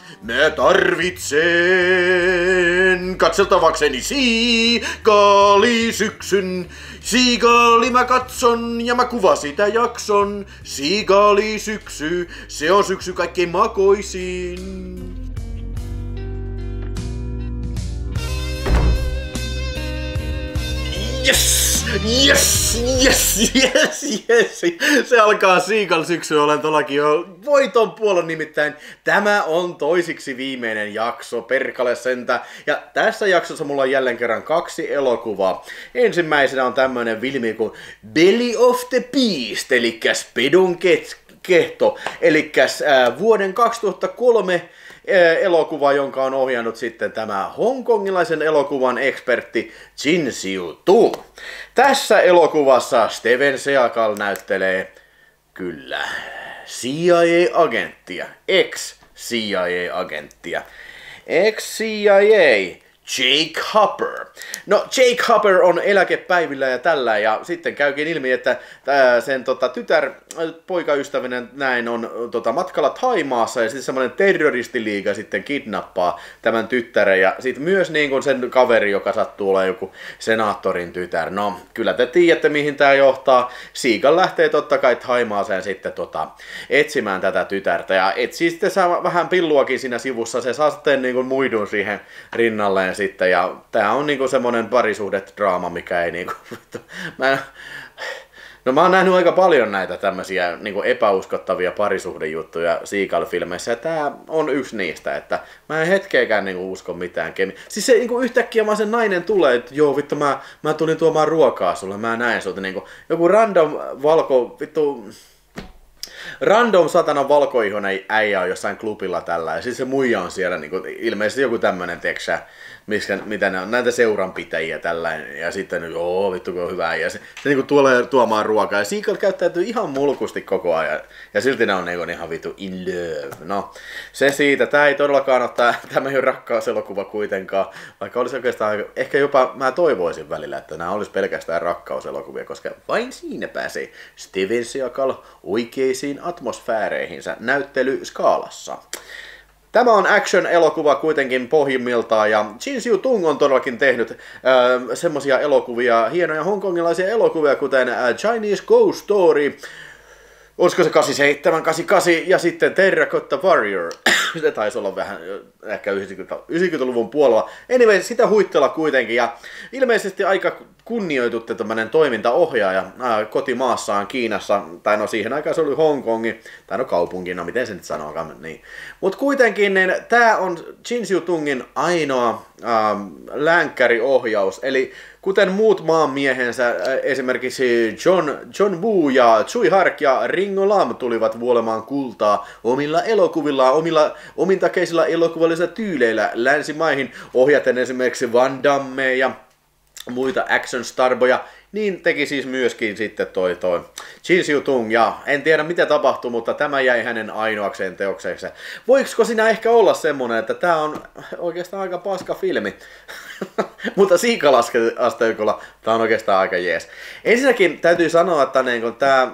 Mä tarvitsen katseltavakseni siikaalisyksyn. Siikaali mä katson ja mä kuva sitä jakson. Siikaalisyksy, se on syksy kaikkein makoisin. Yes! Yes! Yes! Yes! Yes! Se alkaa Seagal-syksy, olen todellakin jo voiton puolella, nimittäin tämä on toisiksi viimeinen jakso, perkale sentä. Ja tässä jaksossa mulla on jälleen kerran 2 elokuvaa. Ensimmäisenä on tämmönen filmi kuin Belly of the Beast, eli Pedon kehto, eli vuoden 2003 elokuva, jonka on ohjannut sitten tämä hongkongilaisen elokuvan ekspertti Chin Siu-tung. Tässä elokuvassa Steven Seagal näyttelee kyllä CIA-agenttia, ex-CIA-agenttia, ex-CIA Jake Hopper. No, Jake Hopper on eläkepäivillä ja tällä, ja sitten käykin ilmi, että sen tytär, poikaystävinen näin, on matkalla Thaimaassa, ja sitten semmoinen terroristiliiga sitten kidnappaa tämän tyttären, ja sitten myös niin kuin sen kaveri, joka sattuu olemaan joku senaattorin tytär. No, kyllä te tiedätte, mihin tämä johtaa. Seagal lähtee totta kai Thaimaaseen sitten etsimään tätä tytärtä, ja etsii sitten saa vähän pilluakin siinä sivussa, se saa sitten niin kuin muidun siihen rinnalleen sitten, ja tää on niinku semmonen parisuhdedraama, mikä ei niinku, mä oon nähnyt aika paljon näitä tämmösiä niinku epäuskottavia parisuhdejuttuja Seagal-filmeissä, ja tää on yksi niistä, että mä en hetkeäkään niinku usko mitään siis se niinku yhtäkkiä vaan se nainen tulee, että joo vittu mä tulin tuomaan ruokaa sulle, mä näen sut niinku, joku random random satanan valkoihoinen äijä on jossain klubilla tällä, ja sitten se muija on siellä niinku, ilmeisesti joku tämmönen teksä, mitä ne on, näitä seuranpitäjiä tällainen, ja sitten joo vittu kun on hyvä, ja se niinku tulee tuomaan ruokaa, ja Seagal käyttäytyy ihan mulkusti koko ajan, ja silti ne on niinku ihan vittu in love. No, se siitä, tää ei todellakaan ole tämä ei ole rakkauselokuva kuitenkaan, vaikka olisi oikeastaan, ehkä jopa mä toivoisin välillä, että nämä olisi pelkästään rakkauselokuvia, koska vain siinä pääsee Steven Seagal oikeisiin atmosfääreihinsä näyttelyskaalassa. Tämä on action-elokuva kuitenkin pohjimmiltaan, ja Chin Siu-tung on todellakin tehnyt semmosia elokuvia, hienoja hongkongilaisia elokuvia, kuten Chinese Ghost Story, olisiko se 87, 88, ja sitten Terracotta Warrior. Se taisi olla vähän ehkä 90-luvun puolella. Anyway, sitä huittella kuitenkin, ja ilmeisesti aika kunnioitutte tämmönen toimintaohjaaja kotimaassaan Kiinassa, tai no siihen aikaan se oli Hongkongi, tai no kaupunki, no miten se nyt sanookaan, niin. Mut kuitenkin niin, tää on Chin Siu-tungin ainoa länkkäriohjaus, eli kuten muut maanmiehensä, esimerkiksi John Woo ja Tsui Hark ja Ringo Lam tulivat vuolemaan kultaa omilla elokuvillaan, omilla omintakeisilla elokuvallisilla tyyleillä länsimaihin, ohjaten esimerkiksi Van Damme ja muita action-starboja, niin teki siis myöskin sitten toi Chin Siu-tung, ja en tiedä mitä tapahtui, mutta tämä jäi hänen ainoakseen teoksekseen. Voiko siinä ehkä olla semmonen, että tää on oikeastaan aika paska filmi, mutta Seagal-asteikolla tää on oikeastaan aika jees. Ensinnäkin täytyy sanoa, että niinku tää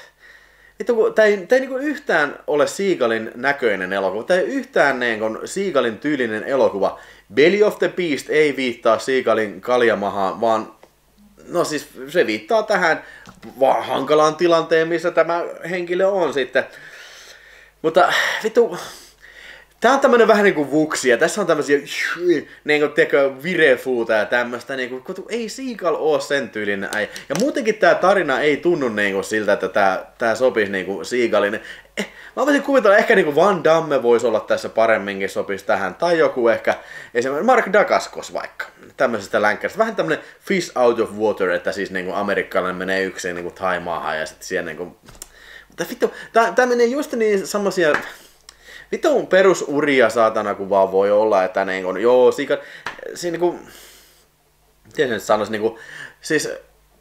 ei niinku yhtään ole Seagalin näköinen elokuva, tää ei yhtään niinku Seagalin tyylinen elokuva. Belly of the Beast ei viittaa Seagalin kaljamahaan, vaan no siis se viittaa tähän hankalaan tilanteen, missä tämä henkilö on sitten. Mutta vittu, tää on tämmönen vähän niinku vuksi, ja tässä on tämmösiä niinku virefuuta ja tämmöstä niinku, ei Seagal oo sen tyylinen äijä. Ja muutenkin tää tarina ei tunnu niinku siltä, että tää sopisi niinku Seagalin. Mä voisin kuvitella, ehkä niinku Van Damme voisi olla tässä paremminkin, sopisi tähän, tai joku ehkä, esimerkiksi Mark Dacascos vaikka, tämmöisestä länkkäristä. Vähän tämmönen fish out of water, että siis niinku amerikkalainen menee yksin niinku Thaimaahan ja sitten siellä niinku. Mutta vittu, tää menee just niin semmosia vittu perusuria saatana kun vaan voi olla, että niinku, joo, siinä niinku, miten se nyt sanois, niinku, siis,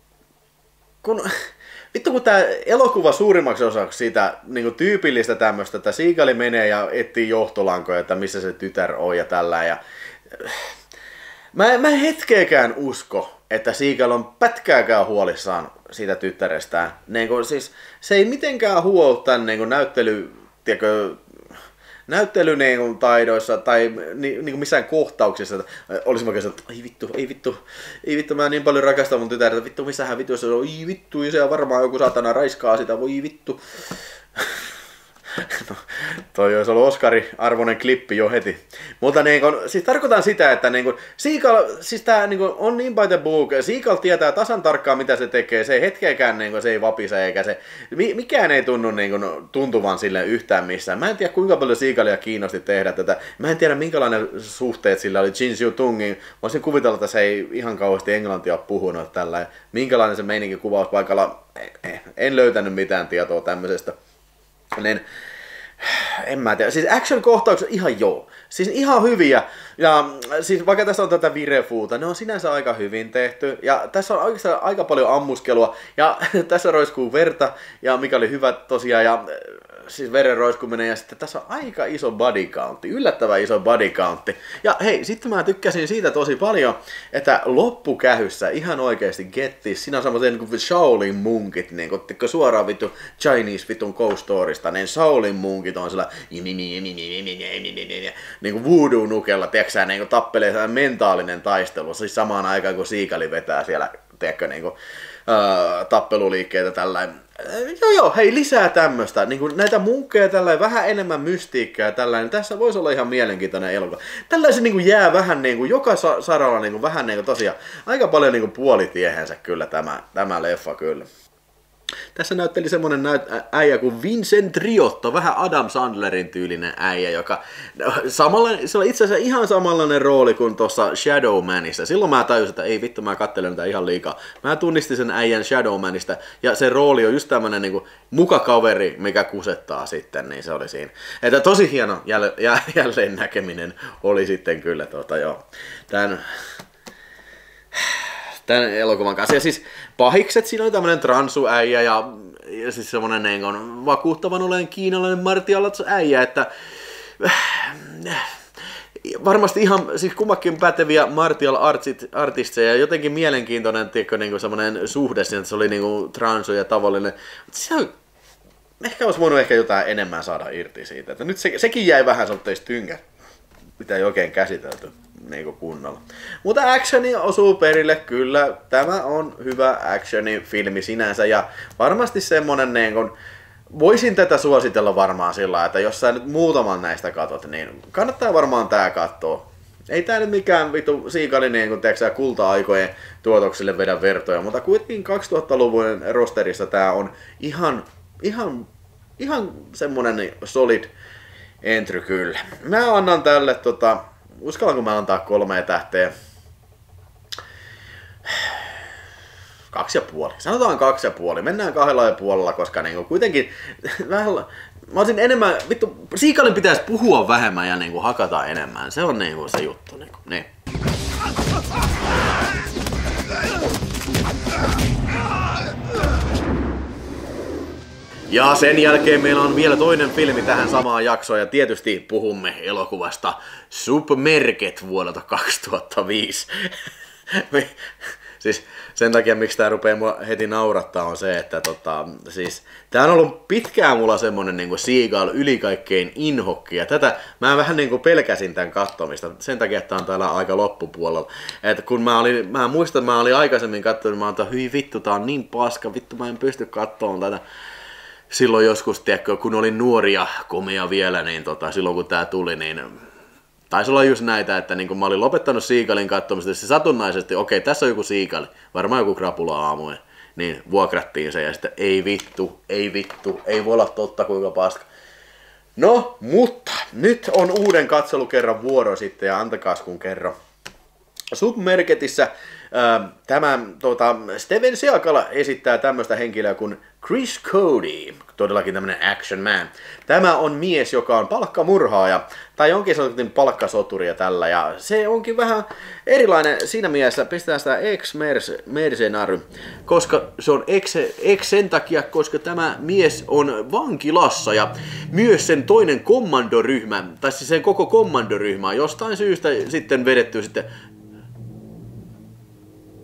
vittu kun tää elokuva suurimmaksi osaksi siitä niinku tyypillistä tämmöstä, että Seagal menee ja etsii johtolankoja, että missä se tytär on ja tällä, ja mä en hetkeäkään usko, että Seagal on pätkääkään huolissaan siitä tyttärestään. Niinku, siis, se ei mitenkään huolta tän niinku näyttely, tiedätkö, näyttelyneuvontaidoissa tai niinku missään kohtauksissa, että olisi vaikka se, että ei vittu, mä niin paljon rakastan mun tytärtä, vittu missähän vituissa se on, ei vittu, ja se varmaan joku saatana raiskaa sitä, voi vittu. No, toi olisi ollut Oscari-arvoinen klippi jo heti. Mutta niin kun, siis tarkoitan sitä, että niin kun, Seagal, siis tää niin kun, on niin by the book. Seagal tietää tasan tarkkaan mitä se tekee. Se ei hetkeäkään niin kun, se ei vapise eikä se... Mikään ei tunnu niin kun, tuntuvan sille yhtään missään. Mä en tiedä kuinka paljon Seagalia kiinnosti tehdä tätä. Mä en tiedä minkälainen suhteet sillä oli Jin Soo-tungin. Mä voisin kuvitella, että se ei ihan kauheasti englantia ole puhunut tällä. Minkälainen se meininki kuvauspaikalla. En löytänyt mitään tietoa tämmöisestä. Niin, en mä tiedä. Siis action-kohtaukset ihan joo. Siis ihan hyviä. Ja siis vaikka tässä on tätä virefuuta, ne on sinänsä aika hyvin tehty. Ja tässä on oikeastaan aika paljon ammuskelua. Ja tässä roiskuu verta, ja mikä oli hyvä tosiaan. Ja siis veren roiskuminen. Ja sitten tässä on aika iso body countti. Yllättävän iso body countti. Ja hei, sitten mä tykkäsin siitä tosi paljon, että loppukähyssä ihan oikeasti gettis. Siinä on semmoisia niin kuin Shaolin munkit, niin kuin suoraan vittu Chinese vitun Ghost Storysta, niin Shaolin munkit on sillä niin kuin voodoo-nukella, tiedätkö niin kuin tappelee sellainen mentaalinen taistelu, siis samaan aikaan kun Seagal vetää siellä, tiedätkö, niin kuin, tappeluliikkeitä tällainen. Joo, hei, lisää tämmöstä, niin kuin näitä munkkeja tällainen, vähän enemmän mystiikkaa tällainen, tässä voisi olla ihan mielenkiintoinen elokuva. Tällaisen niin kuin jää vähän niin kuin joka saralla niin kuin vähän niin kuin tosiaan aika paljon niin kuin puolitiehensä kyllä tämä leffa kyllä. Tässä näytteli semmonen äijä kuin Vincent Riotto, vähän Adam Sandlerin tyylinen äijä, joka se on itse asiassa ihan samanlainen rooli kuin tuossa Shadowmanissa. Silloin mä tajusin, että ei vittu, mä katselen tätä ihan liikaa. Mä tunnistin sen äijän Shadowmanista, ja se rooli on just tämmönen niinku mukakaveri, mikä kusettaa sitten, niin se oli siinä. Että tosi hieno jälleen näkeminen oli sitten kyllä joo. Tämän elokuvan kanssa. Ja siis pahikset, siinä oli tämmönen transu-äijä ja siis semmonen niin vakuuttavan olen kiinalainen martialatso-äijä, että varmasti ihan siis kummakin päteviä martial artisteja ja jotenkin mielenkiintoinen niin semmonen suhde siinä, että se oli niin transu ja tavallinen. Ehkä olisi voinut jotain enemmän saada irti siitä. Että nyt sekin jäi vähän semmoitteista tyngät, mitä ei oikein käsitelty niin kunnolla. Mutta actioni osuu perille kyllä. Tämä on hyvä actioni-filmi sinänsä ja varmasti semmonen niin kun, voisin tätä suositella varmaan sillä, että jos sä nyt muutaman näistä katot, niin kannattaa varmaan tää katsoa. Ei tää nyt mikään vittu Seagalin niin kun kulta-aikojen tuotoksille vedä vertoja, mutta kuitenkin 2000-luvun rosterissa tää on ihan semmonen solid entry kyllä. Mä annan tälle uskallanko mä antaa 3 tähteä? 2,5. Sanotaan 2,5. Mennään 2,5, koska niinku kuitenkin vähän... Mä olisin enemmän... Vittu, Seagalin pitäisi puhua vähemmän ja niinku hakata enemmän. Se on niinku se juttu. Niinku. Niin. Ja sen jälkeen meillä on vielä toinen filmi tähän samaan jaksoon ja tietysti puhumme elokuvasta Submerged vuodelta 2005. Siis sen takia, miksi tää rupeaa mua heti naurattaa, on se, että siis tää on ollut pitkään mulla semmonen niinku Seagal yli kaikkein inhokki, ja tätä mä vähän niinku pelkäsin tän kattomista, sen takia, että tää on täällä aika loppupuolella. Et kun mä muistan, että mä olin aikaisemmin katsonut, mä oon, että hyi vittu, tää on niin paska, vittu mä en pysty kattoon tätä. Silloin joskus, tiedätkö, kun olin nuoria komia vielä, niin silloin kun tää tuli, niin taisi olla just näitä, että niin kun mä olin lopettanut Seagalin katsomista, se satunnaisesti, okei, tässä on joku Seagal, varmaan joku krapula-aamu, niin vuokrattiin se ja sitten ei vittu, ei voi olla totta kuinka paska. No, mutta nyt on uuden katselukerran vuoro sitten ja antakaas kun kerro. Submergedissä tämä Steven Seagal esittää tämmöistä henkilöä kuin Chris Cody, todellakin tämmönen action man. Tämä on mies, joka on palkkamurhaaja, tai jonkin sortin palkkasoturi ja tällä, ja se onkin vähän erilainen siinä mielessä, pistetään sitä ex-mercenary, koska se on ex sen takia, koska tämä mies on vankilassa, ja myös sen toinen kommandoryhmä, tai siis sen koko kommandoryhmä on jostain syystä sitten vedetty sitten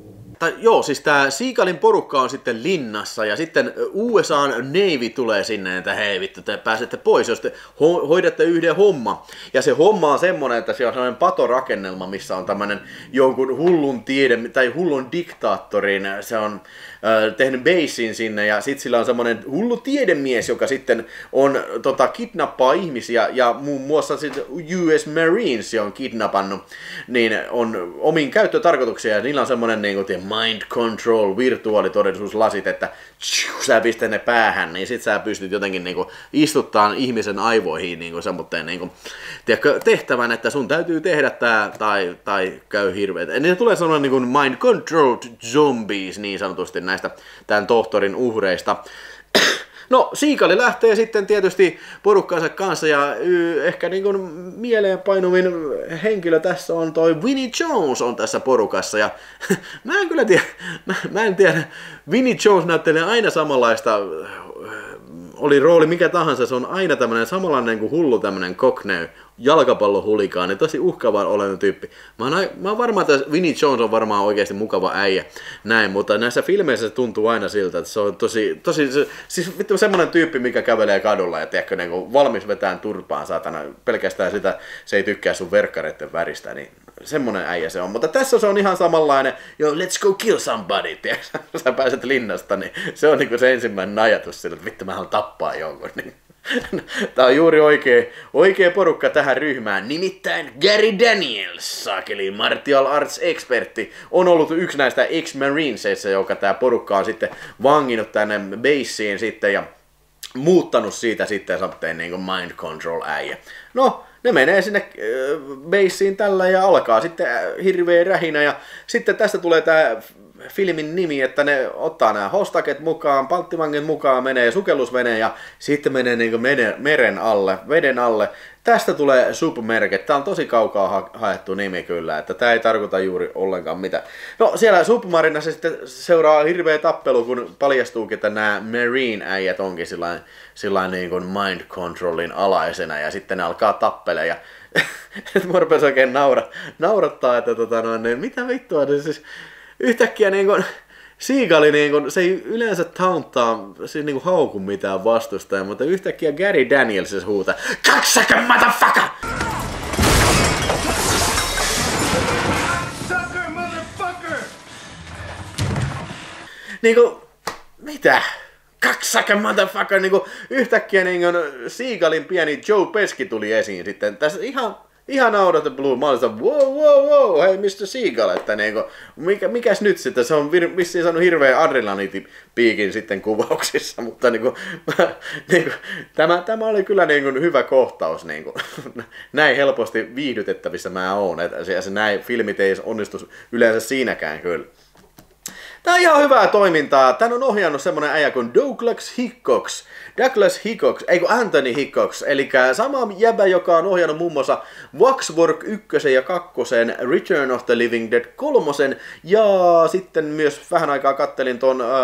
siis tää Seagalin porukka on sitten linnassa ja sitten USAn Navy tulee sinne, että hei vittu, te pääsette pois, jos te hoidatte yhden homman. Ja se homma on semmonen, että siellä on sellainen patorakennelma, missä on tämmönen jonkun hullun tai hullun diktaattorin, se on tehnyt basein sinne ja sit sillä on semmonen hullu tiedemies, joka sitten on kidnappaa ihmisiä ja muun muassa sitten US Marines on kidnappannut, niin on omiin käyttötarkoituksia ja niillä on semmonen niinku mind control virtuaalitodellisuuslasit, että sä pistät ne päähän, niin sit sä pystyt jotenkin niinku istuttaan ihmisen aivoihin niinku semmoitteen niinku, tehtävän, että sun täytyy tehdä tää tai käy hirveet. Niin tulee semmoinen niinku mind controlled zombies niin sanotusti näistä tämän tohtorin uhreista. No, Seagal lähtee sitten tietysti porukkansa kanssa ja ehkä niin kuin mieleenpainuvin henkilö tässä on toi Vinnie Jones on tässä porukassa ja mä en kyllä tiedä, mä en tiedä, Vinnie Jones näyttelee aina samanlaista, oli rooli mikä tahansa, se on aina tämmönen samanlainen kuin hullu tämmönen cockney, jalkapallohulikaani, tosi uhkavaan oleva tyyppi. Mä oon varma, että Vinnie Jones on varmaan oikeasti mukava äijä, näin, mutta näissä filmeissä se tuntuu aina siltä, että se on tosi siis vittu semmonen tyyppi, mikä kävelee kadulla ja tiedätkö, niin kuin valmis vetään turpaan, saatana, pelkästään sitä, se ei tykkää sun verkkareiden väristä, niin semmonen äijä se on. Mutta tässä se on ihan samanlainen, let's go kill somebody, tiedätkö, sä pääset linnasta, niin se on niinku se ensimmäinen ajatus sillä, että vittu mä haluan tappaa jonkun, niin. Tää on juuri oikea porukka tähän ryhmään, nimittäin Gary Daniels, saakeli martial arts expertti, on ollut yksi näistä ex-marineseissa, joka tää porukka on sitten vanginnut tänne baseen sitten ja muuttanut siitä sitten samteen niin kuin mind control äijä. No, ne menee sinne baseen tällä ja alkaa sitten hirveä rähinä ja sitten tästä tulee tää filmin nimi, että ne ottaa nämä hostaket mukaan, panttivangit mukaan, menee sukellusveneen ja sitten menee niin kuin meren alle, veden alle. Tästä tulee Submerged. Tämä on tosi kaukaa haettu nimi kyllä, että tämä ei tarkoita juuri ollenkaan mitään. No siellä Submarinassa sitten seuraa hirveä tappelu, kun paljastuukin, että nämä Marine-äijät onkin sillain niin kuin mind controlin alaisena ja sitten ne alkaa tappelemaan ja mua rupesi oikein naurattaa, että niin, mitä vittua, siis yhtäkkiä niinku Seagal niinku, se ei yleensä tauntaa, siis niinku hauku mitään vastustajaa, mutta yhtäkkiä Gary Daniels huutaa "Cocksucker motherfucker!" Sucker motherfucker! Niinku, mitä? Cocksucker motherfucker! Niinku yhtäkkiä niinku Seagalin pieni Joe Pesci tuli esiin sitten. Tässä ihan out of the blue. Mä olin sitä, wow, hei Mr. Seagal, että niinku, mikäs nyt sitten, se on vissiin saanut hirveän adrenaliinipiikin sitten kuvauksissa, mutta niinku, tämä oli kyllä niinku hyvä kohtaus, niinku, näin helposti viihdytettävissä mä oon, että näin filmit ei onnistu yleensä siinäkään kyllä. Tää on ihan hyvää toimintaa. Tän on ohjannut semmonen äijä kuin Douglas Hickox, ei kun Anthony Hickox, eli sama jäbä, joka on ohjannut muun muassa Waxwork 1 ja 2, Return of the Living Dead 3, ja sitten myös vähän aikaa kattelin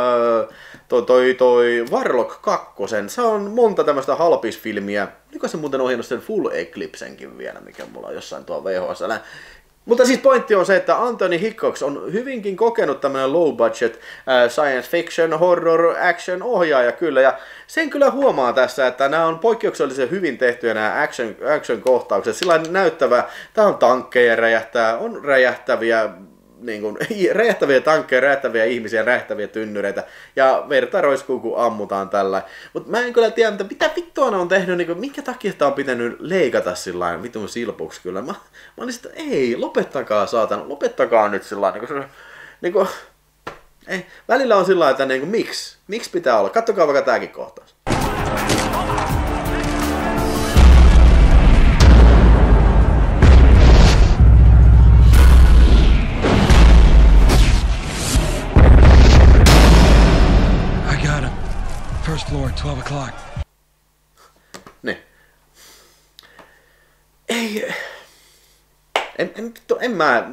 toi Warlock 2. Se on monta tämmöistä halpisfilmiä. Oliko se muuten ohjannut sen Full Eclipsenkin vielä, mikä mulla on jossain tuo VHS. Mutta siis pointti on se, että Anthony Hickox on hyvinkin kokenut tämmöinen low budget science fiction, horror, action ohjaaja kyllä, ja sen kyllä huomaa tässä, että nämä on poikkeuksellisen hyvin tehtyjä nämä action kohtaukset, sillä näyttävää, tää on tankkeja räjähtää, on räjähtäviä tankkeja, räjähtäviä ihmisiä, räjähtäviä tynnyreitä ja verta roiskuu kun ammutaan tällä. Mutta mä en kyllä tiedä, mitä vittua ne on tehnyt, niin kuin, minkä takia sitä on pitänyt leikata sillain vitun silpuksi kyllä. Mä olin sitä, ei, lopettakaa saatana, lopettakaa nyt sillain. Ei, välillä on sillä että niin kuin, miksi pitää olla, kattokaa vaikka tääkin kohtaus. First floor, 12 o'clock. Niin. En mä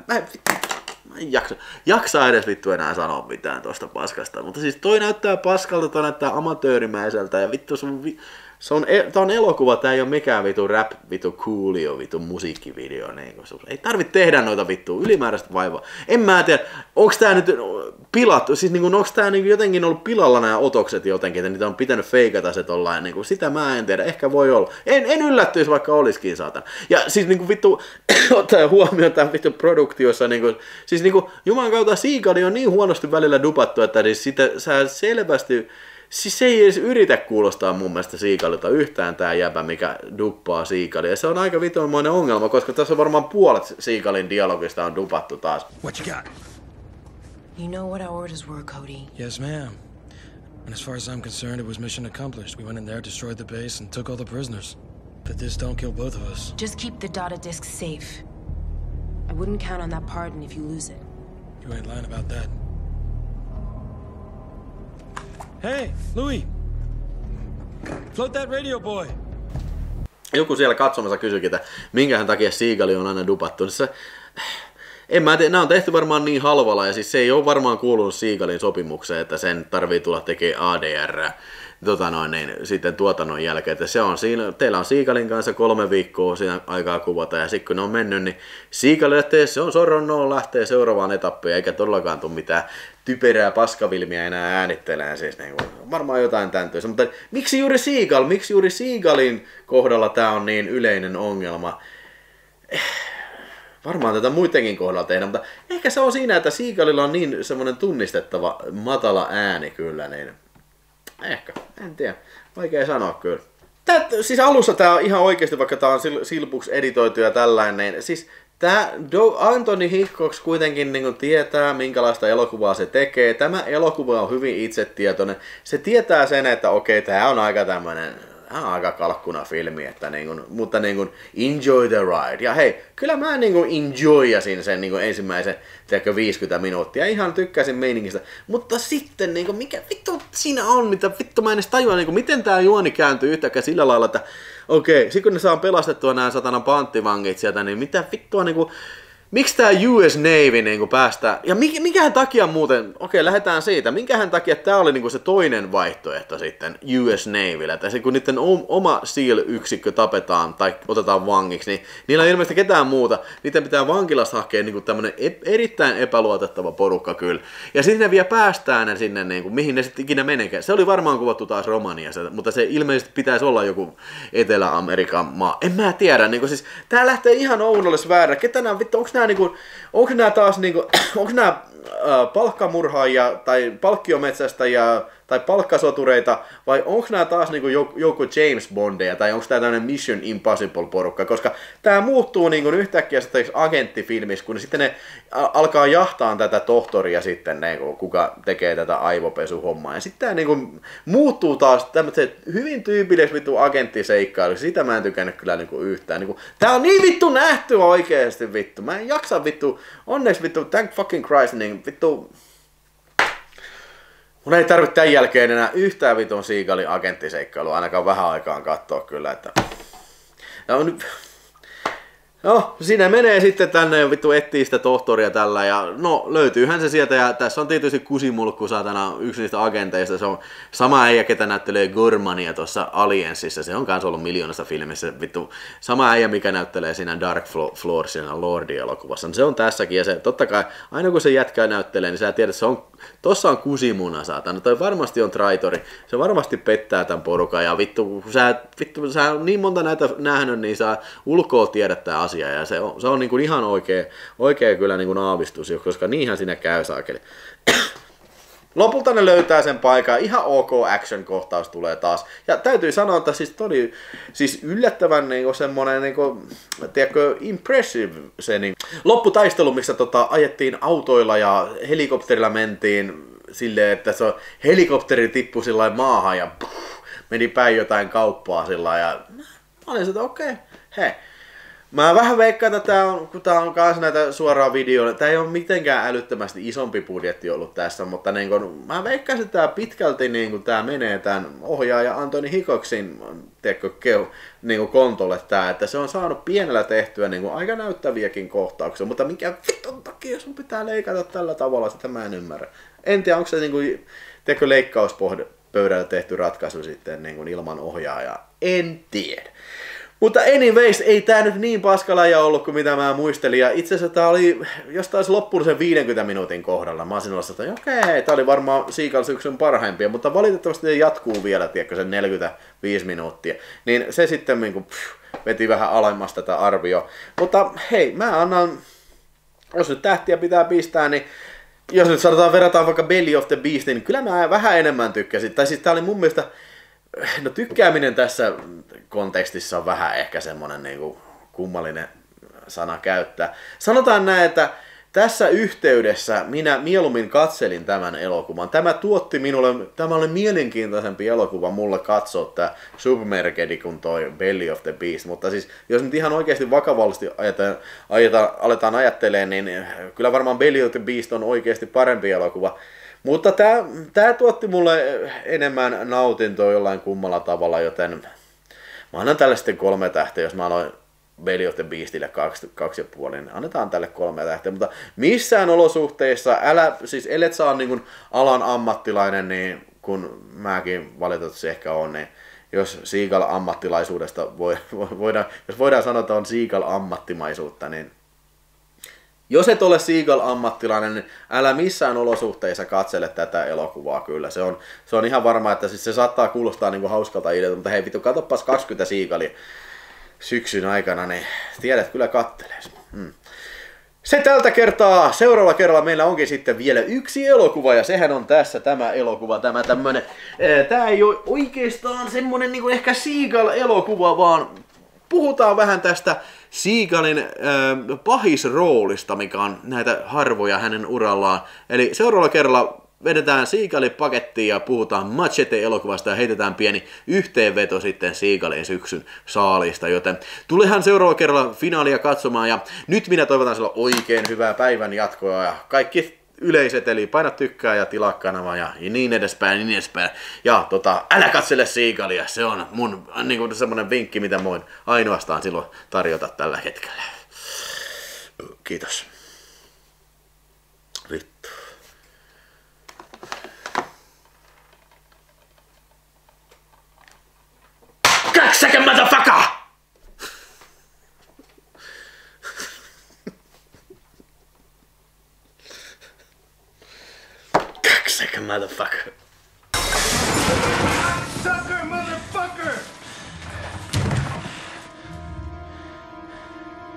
jaksa edes vittu enää sanoa mitään tosta paskasta, mutta siis toi näyttää paskalta, toi näyttää amatöörimäiseltä ja vittu sun Tää on elokuva, tää ei oo mikään vitu rap, vitu coolio, vitu musiikkivideo. Niin ei tarvitse tehdä noita vittu ylimääräistä vaivaa. En mä tiedä, onks tää nyt pilattu, siis niin onks tää niin jotenkin ollut pilalla nämä otokset jotenkin, että niitä on pitänyt feikata se tollain, niin sitä mä en tiedä, ehkä voi olla. En yllättyisi, vaikka olisikin saatan. Ja siis niin vittu, ottaa huomioon tämän vittu produktiossa, niin kuin, siis niin juman kautta Seagali on niin huonosti välillä dupattu, että siis sitä sä selvästi. Siis se ei edes yritä kuulostaa mun mielestä Seagalilta yhtään tää jäbä, mikä duppaa Seagalia. Ja se on aika vitoinmoinen ongelma, koska tässä on varmaan puolet Seagalin dialogista on dupattu taas. What you got? You know what our orders were, Cody? Yes, ma'am. And as far as I'm concerned, it was mission accomplished. We went in there, destroyed the base, and took all the prisoners. But this don't kill both of us. Just keep the data disk safe. I wouldn't count on that pardon if you lose it. You ain't lying about that. Hey, Louis! Float that radio, boy! Joku siellä katsomassa kysyikin, että minkähän takia Seagali on aina dupattu. Siis en mä tiedä, nämä on tehty varmaan niin halvalla ja siis se ei ole varmaan kuulunut Seagalin sopimukseen, että sen tarvii tulla tekemään ADR sitten tuotannon jälkeen. Että se on siinä, teillä on Seagalin kanssa 3 viikkoa siinä aikaa kuvata ja sitten kun ne on mennyt, niin Seagalille että se on sorron lähtee seuraavaan etappiin eikä todellakaan tule mitään typerää paskavilmiä enää äänittelemään. Siis niin kuin, varmaan jotain tämän tyylistä. Mutta miksi juuri Seagal? Miksi juuri Seagalin kohdalla tämä on niin yleinen ongelma? Varmaan tätä muidenkin kohdalla tehdä, mutta ehkä se on siinä, että Seagalilla on niin semmoinen tunnistettava matala ääni kyllä, niin ehkä, en tiedä, vaikea sanoa kyllä. Siis alussa tää on ihan oikeasti, vaikka tää on silpuksi editoitu ja tällainen, niin siis tää Anthony Hickox kuitenkin niin tietää, minkälaista elokuvaa se tekee. Tämä elokuva on hyvin itsetietoinen. Se tietää sen, että okei, tää on aika tämmönen aika kalkkuna filmi, että mutta enjoy the ride. Ja hei, kyllä mä enjoyasin sen ensimmäisen 50 minuuttia. Ihan tykkäsin meiningistä. Mutta sitten mikä vittu siinä on, mitä vittu mä en edes tajua, miten tää juoni kääntyy yhtäkkiä sillä lailla, että okei, sit kun ne saa pelastettua nämä satanan panttivangit sieltä, niin mitä vittua miksi tää US Navy päästää, ja minkähän takia muuten, okei lähdetään siitä, minkähän takia tää oli se toinen vaihtoehto sitten US Navyllä, että kun niiden oma SEAL-yksikkö tapetaan tai otetaan vangiksi, niin niillä ei ilmeisesti ketään muuta, niiden pitää vankilasta hakea tämmönen erittäin epäluotettava porukka kyllä, ja sitten ne vielä päästään ne sinne, mihin ne sitten ikinä menekään. Se oli varmaan kuvattu taas Romaniassa, mutta se ilmeisesti pitäisi olla joku Etelä-Amerikan maa, en mä tiedä, siis tää lähtee ihan oudolle sfäärille, ketä nää vittu, onko nämä taas onko nämä palkkamurhaajia tai palkkiometsästäjiä tai palkkasotureita vai onko nämä taas joku James Bondeja tai onko tämä tämmöinen Mission Impossible porukka, koska tämä muuttuu yhtäkkiä agenttifilmissä, kun sitten ne alkaa jahtaa tätä tohtoria sitten, kuka tekee tätä aivopesuhommaa ja sitten tämä muuttuu taas tämmöisen hyvin tyypilliseksi vittu agenttiseikkailuksi, sitä mä en tykännyt kyllä yhtään, tää on niin vittu nähty oikeesti vittu, mä en jaksa vittu, onneksi vittu, thank fucking Christ, vittu. Mun ei tarvitse tämän jälkeen enää yhtään vitun Seagalin agenttiseikkailua, ainakaan vähän aikaan katsoa kyllä, että no, siinä menee sitten tänne ja vittu etsii sitä tohtoria tällä ja no löytyyhän se sieltä ja tässä on tietysti Kusimulkku saatana yksi niistä agenteista, se on sama äijä ketä näyttelee Gormania tuossa Aliensissa, se on kans ollut miljoonassa filmissä vittu, sama äijä mikä näyttelee siinä Dark Floor siinä Lordi-elokuvassa, se on tässäkin ja se totta kai aina kun se jätkää näyttelee niin sä tiedät, se on tossa on kusimuna saatana, toi varmasti on traitori, se varmasti pettää tämän porukan ja vittu kun sä niin monta näitä nähnyt niin sä ulkoa tiedät tää asia ja se on ihan oikea kyllä aavistus, koska niinhän siinä käy saakeli. Lopulta ne löytää sen paikan, ihan ok action-kohtaus tulee taas. Ja täytyy sanoa, että siis oli siis yllättävän semmonen tiedätkö, impressive se lopputaistelu, missä ajettiin autoilla ja helikopterilla mentiin silleen, että se helikopteri tippui sillä maahan ja meni päin jotain kauppaa sillä ja mä olin sitä okei, hei. Mä vähän veikkaan, että kun tää on kans näitä suoraa videoita, tää ei ole mitenkään älyttömästi isompi budjetti ollut tässä, mutta mä veikkaan, että tää pitkälti tää menee tän ohjaaja Anthony Hickoxin kontolle tää, että se on saanut pienellä tehtyä aika näyttäviäkin kohtauksia, mutta mikä vitun takia sun pitää leikata tällä tavalla, sitä mä en ymmärrä. En tiedä, onko se leikkauspöydällä tehty ratkaisu sitten ilman ohjaajaa. En tiedä. Mutta anyways, ei tää nyt niin paskalaja ollut kuin mitä mä muistelin. Ja itse asiassa tää oli, jos taisi loppuun sen 50 minuutin kohdalla, mä olisin ollut, että okei, tää oli varmaan Seagull-syksyn parhaimpia, mutta valitettavasti se jatkuu vielä, tiedätkö, sen 45 minuuttia. Niin se sitten niin kuin, veti vähän alemmas tätä arvioa. Mutta hei, mä annan, jos nyt tähtiä pitää pistää, niin jos nyt verrataan vaikka Belly of the Beast, niin kyllä mä vähän enemmän tykkäsin. Tai siis tää oli mun mielestä, no tykkääminen tässä kontekstissa on vähän ehkä semmonen niinku kummallinen sana käyttää. Sanotaan näin, että tässä yhteydessä minä mieluummin katselin tämän elokuvan. Tämä tuotti minulle, tämä oli mielenkiintoisempi elokuva mulle katsoa tämä Submerged kuin toi Belly of the Beast. Mutta siis jos nyt ihan oikeasti vakavallisesti aletaan ajattelemaan, niin kyllä varmaan Belly of the Beast on oikeasti parempi elokuva. Mutta tää tuotti mulle enemmän nautintoa jollain kummalla tavalla, joten mä annan tälle sitten 3 tähteä, jos mä aloin Belly of the Beastille 2,5, niin annetaan tälle 3 tähteä, mutta missään olosuhteissa, ellet saa niin kuin alan ammattilainen, niin kun mäkin valitettavasti ehkä on, niin jos Seagull-ammattilaisuudesta jos voidaan sanoa, että on Seagull-ammattimaisuutta, niin jos et ole Seagull-ammattilainen, niin älä missään olosuhteissa katsele tätä elokuvaa kyllä. Se on ihan varma, että siis se saattaa kuulostaa niin kuin hauskalta idealta, mutta hei vittu, katsopas 20 Seagullia syksyn aikana, niin tiedät kyllä kattelees. Se tältä kertaa, seuraavalla kerralla meillä onkin sitten vielä yksi elokuva, ja sehän on tässä tämä elokuva, tämä tämmönen. Tää ei ole oikeastaan semmonen niinku ehkä Seagull-elokuva, vaan puhutaan vähän tästä Seagullin pahisroolista, mikä on näitä harvoja hänen urallaan. Eli seuraavalla kerralla vedetään Seagullin pakettiin ja puhutaan Machete-elokuvasta ja heitetään pieni yhteenveto sitten Seagullin syksyn saalista, joten tulehan seuraavalla kerralla finaalia katsomaan ja nyt minä toivotan sinulle oikein hyvää päivän jatkoa ja kaikki yleiset, eli paina tykkää ja tilaa kanava ja niin edespäin. Ja älä katsele Seagullia, se on mun niin semmonen vinkki, mitä voin ainoastaan silloin tarjota tällä hetkellä. Kiitos. Vittu. Cocksucker motherfucker! Cocksucker motherfucker! Cocksucker motherfucker!